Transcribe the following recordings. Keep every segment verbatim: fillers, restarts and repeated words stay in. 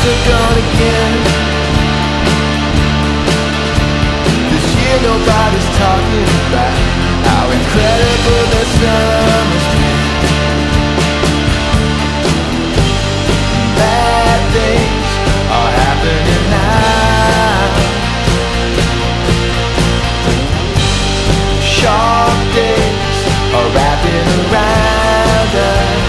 are gone again. This year nobody's talking about how incredible the summer's been. Bad things are happening now. Sharp days are wrapping around us.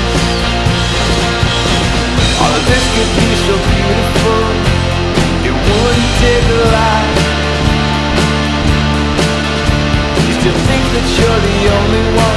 All of this could be so beautiful, it wouldn't take a lot. You still think that you're the only one.